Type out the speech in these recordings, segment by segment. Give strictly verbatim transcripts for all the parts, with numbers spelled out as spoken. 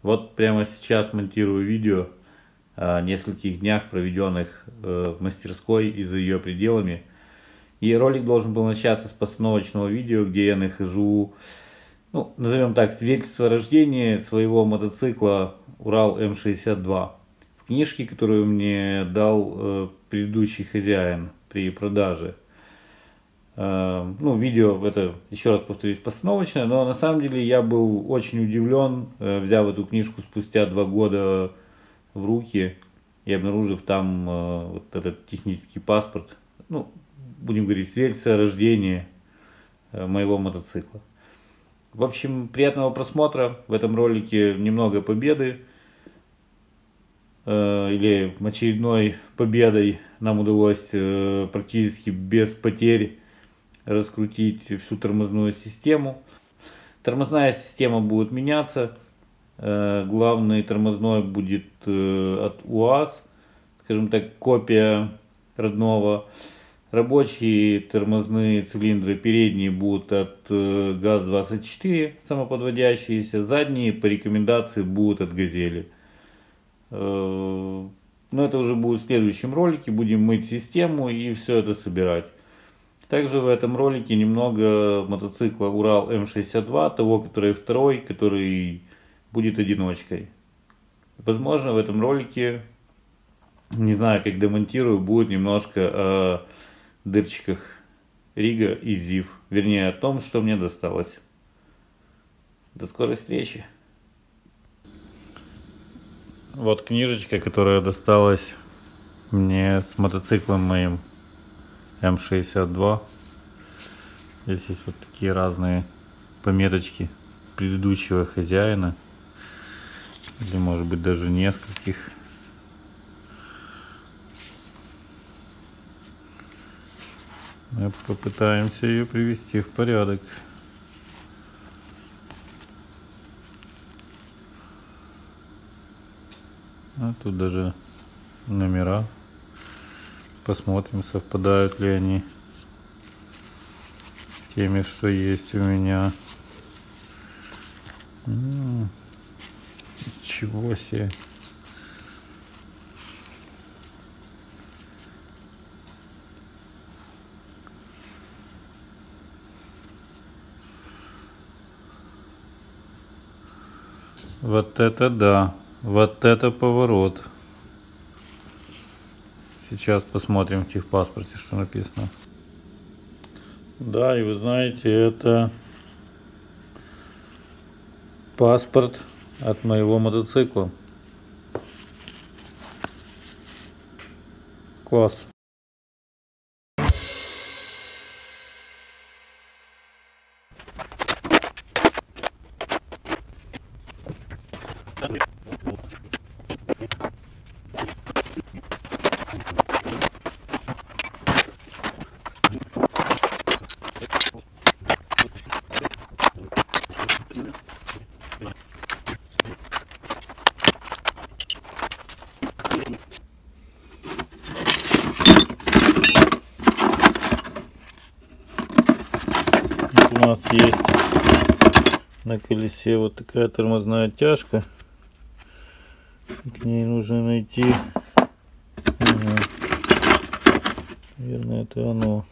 Вот прямо сейчас монтирую видео о нескольких днях, проведенных в мастерской и за ее пределами. И ролик должен был начаться с постановочного видео, где я нахожу, ну, назовем так, свидетельство о рождении своего мотоцикла Урал эм шестьдесят два. В книжке, которую мне дал э, предыдущий хозяин при продаже. Э, ну, видео это, еще раз повторюсь, постановочное, но на самом деле я был очень удивлен, э, взяв эту книжку спустя два года в руки и обнаружив там э, вот этот технический паспорт, ну, будем говорить, свидетельство о рождении э, моего мотоцикла. В общем, приятного просмотра. В этом ролике немного победы. Э, или очередной победой нам удалось э, практически без потерь раскрутить всю тормозную систему. Тормозная система будет меняться. Э, главный тормозной будет э, от УАЗ. Скажем так, копия родного. Рабочие тормозные цилиндры передние будут от э, ГАЗ двадцать четыре, самоподводящиеся. Задние по рекомендации будут от Газели. Э, но это уже будет в следующем ролике. Будем мыть систему и все это собирать. Также в этом ролике немного мотоцикла Урал эм шестьдесят два, того, который второй, который будет одиночкой. Возможно, в этом ролике, не знаю, как демонтирую, будет немножко о дырчиках Рига и ЗИФ. Вернее, о том, что мне досталось. До скорой встречи. Вот книжечка, которая досталась мне с мотоциклом моим эм шестьдесят два. Здесь есть вот такие разные пометочки предыдущего хозяина. Или может быть даже нескольких. Мы попытаемся ее привести в порядок. А тут даже номера. Посмотрим, совпадают ли они с теми, что есть у меня. М-м-м. Ничего себе. Вот это да, вот это поворот. Сейчас посмотрим в техпаспорте, что написано. Да, и вы знаете, это паспорт от моего мотоцикла. Класс. У нас есть на колесе вот такая тормозная тяжка. К ней нужно найти, ага, наверное, это оно.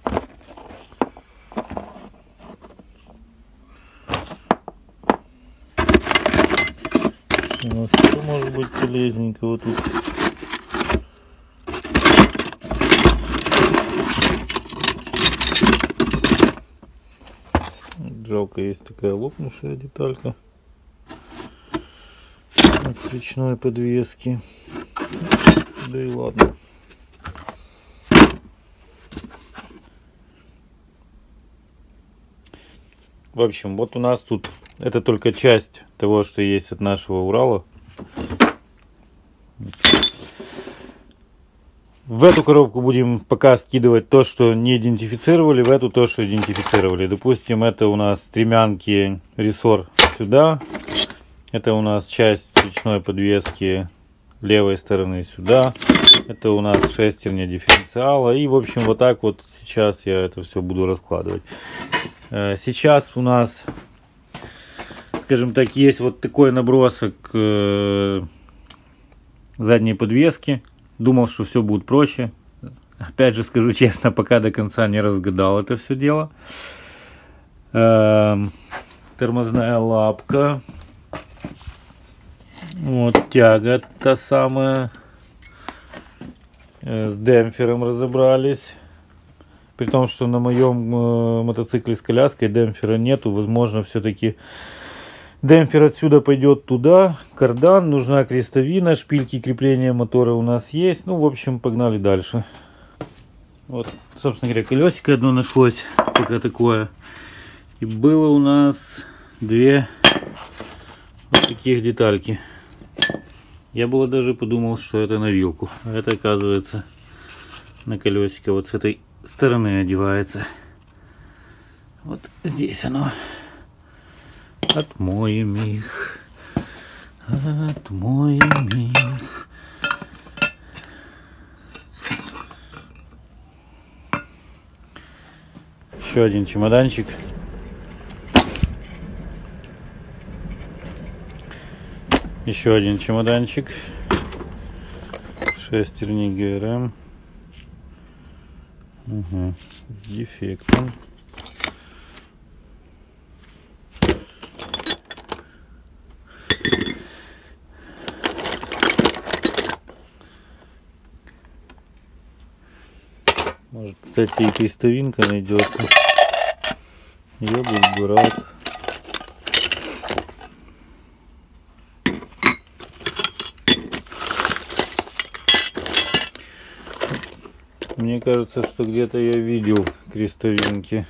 У нас что может быть полезненького тут? Жалко, есть такая лопнувшая деталька от свечной подвески. Да и ладно. В общем, вот у нас тут это только часть того, что есть от нашего Урала. В эту коробку будем пока скидывать то, что не идентифицировали, в эту то, что идентифицировали. Допустим, это у нас стремянки рессор сюда. Это у нас часть свечной подвески левой стороны сюда. Это у нас шестерня дифференциала. И, в общем, вот так вот сейчас я это все буду раскладывать. Сейчас у нас, скажем так, есть вот такой набросок э, задней подвески. Думал, что все будет проще. Опять же, скажу честно, пока до конца не разгадал это все дело. Э, тормозная лапка. Вот тяга та самая. Э, с демпфером разобрались. При том, что на моем э, мотоцикле с коляской демпфера нету. Возможно, все-таки демпфер отсюда пойдет туда. Кардан, нужна крестовина, шпильки крепления мотора у нас есть. Ну, в общем, погнали дальше. Вот, собственно говоря, колесико одно нашлось, пока такое. И было у нас две вот таких детальки. Я было даже подумал, что это на вилку. А это, оказывается, на колесико вот с этой стороны одевается. Вот здесь оно. Отмоем их. Отмоем их. Еще один чемоданчик. Еще один чемоданчик. Шестерни ГРМ. Угу. С дефектом. Может, кстати, и крестовинка найдется. Я был бы рад. Мне кажется, что где-то я видел крестовинки.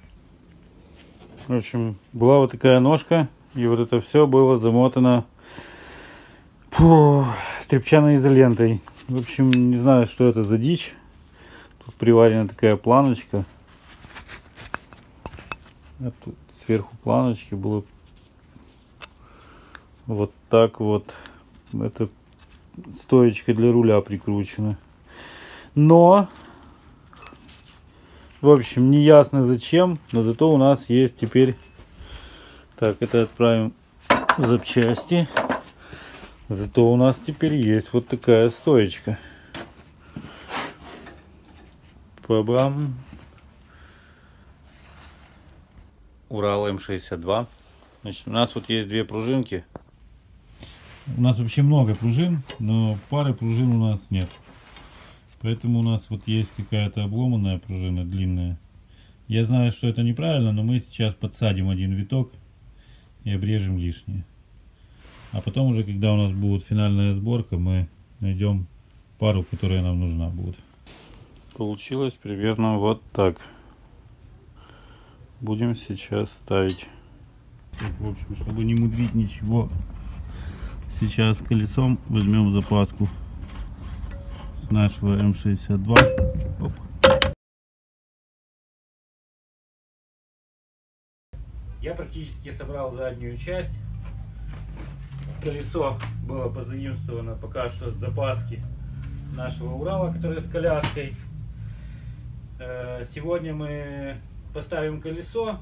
В общем, была вот такая ножка, и вот это все было замотано фу, тряпчаной изолентой. В общем, не знаю, что это за дичь. Тут приварена такая планочка. А тут сверху планочки было вот так вот. Это стоечка для руля прикручена. Но, в общем, не ясно зачем, но зато у нас есть теперь... Так, это отправим в запчасти. Зато у нас теперь есть вот такая стоечка. Бабам. Урал эм шестьдесят два. Значит, у нас вот есть две пружинки. У нас вообще много пружин, но пары пружин у нас нет. Поэтому у нас вот есть какая-то обломанная пружина длинная. Я знаю, что это неправильно, но мы сейчас подсадим один виток и обрежем лишнее. А потом уже, когда у нас будет финальная сборка, мы найдем пару, которая нам нужна будет. Получилось примерно вот так. Будем сейчас ставить. В общем, чтобы не мудрить ничего, сейчас колесом возьмем запаску с нашего эм шестьдесят два. Оп. Я практически собрал заднюю часть. Колесо было позаимствовано пока что с запаски нашего Урала, который с коляской. Сегодня мы поставим колесо,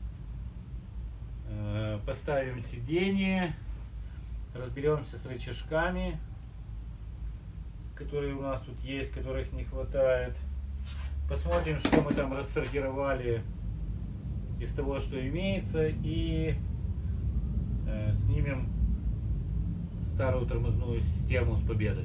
поставим сиденье, разберемся с рычажками, которые у нас тут есть, которых не хватает. Посмотрим, что мы там рассортировали из того, что имеется, и э, снимем старую тормозную систему с победой.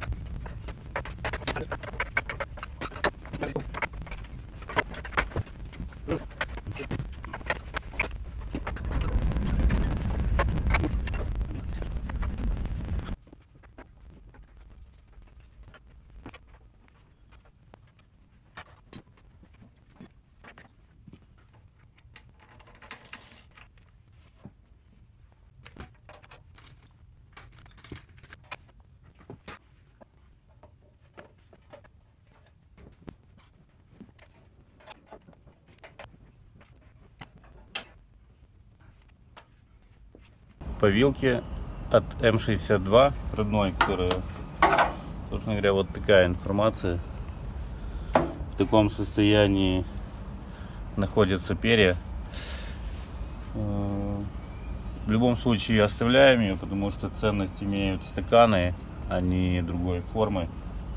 По вилке от эм шестьдесят два родной, которая, собственно говоря, вот такая информация. В таком состоянии находятся перья. В любом случае оставляем ее, потому что ценность имеют стаканы, а не другой формы.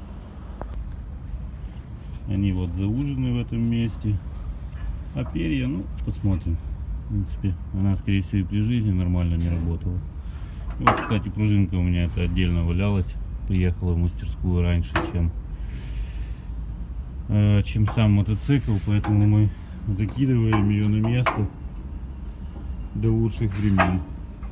Они вот заужены в этом месте. А перья, ну, посмотрим. В принципе, она, скорее всего, и при жизни нормально не работала. И вот, кстати, пружинка у меня это отдельно валялась. Приехала в мастерскую раньше, чем, э, чем сам мотоцикл. Поэтому мы закидываем ее на место до лучших времен.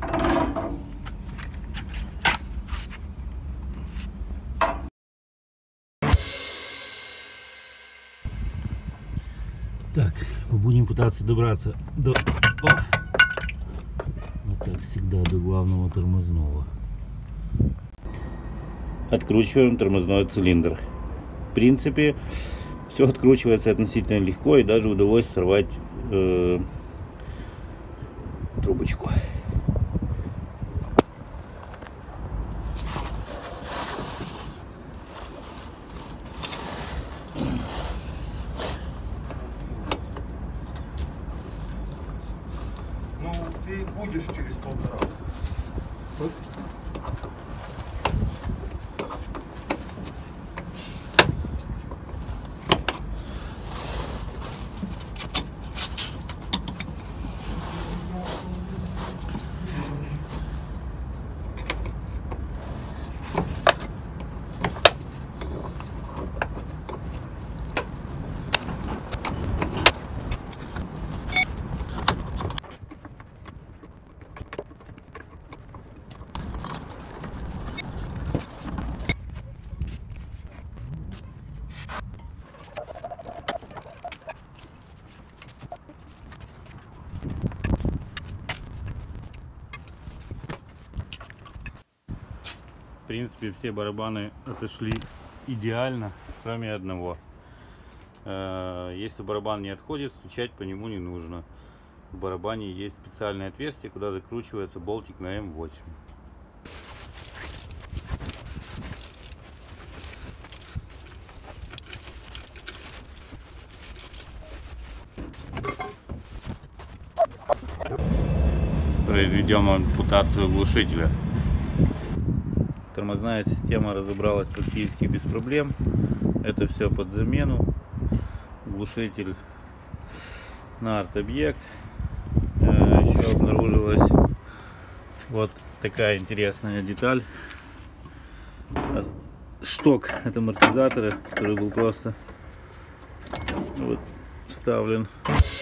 Так, будем пытаться добраться до, о, вот так всегда, до главного тормозного. Откручиваем тормозной цилиндр. В принципе, все откручивается относительно легко, и даже удалось сорвать э, трубочку. Ну, ты будешь через полтора. В принципе, все барабаны отошли идеально, кроме одного. Если барабан не отходит, стучать по нему не нужно. В барабане есть специальное отверстие, куда закручивается болтик на эм восемь. Произведем ампутацию глушителя. Тормозная система разобралась практически без проблем. Это все под замену. Глушитель на арт-объект. Еще обнаружилась вот такая интересная деталь. Шток от амортизатора, который был просто вот вставлен